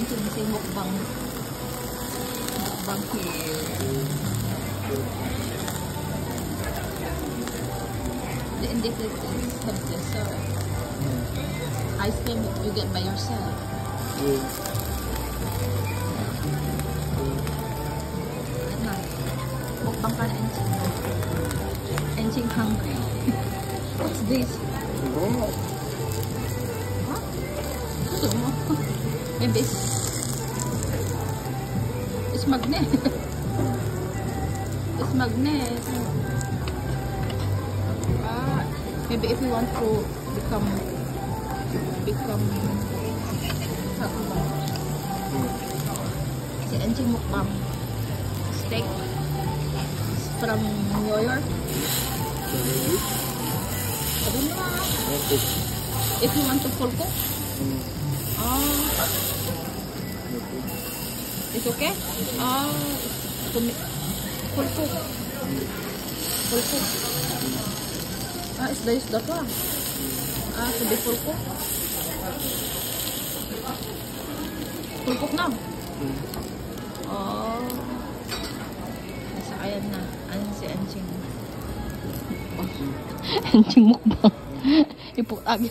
Anjing si mukbang here. And this is the dessert. Ice cream you get by yourself. Ano? Mukbang ka na Anjing. Anjing hungry. What's this? Huh? Gusto mo? Maybe it's magnet. It's magnet. Maybe if you want to become si Anjing mukbang steak from New York. If you want to full cook, it's okay. Full cook. Isda to sabi full cook. Full cook na. Ayan na. Ano si Anjing? Anjing mukbang. Iputag.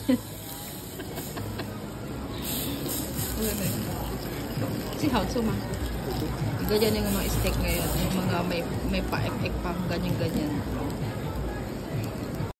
Si how so ma? Ganyan yung mga steak ngayon. Yung mga may pa-ek-ek pang ganyan-ganyan.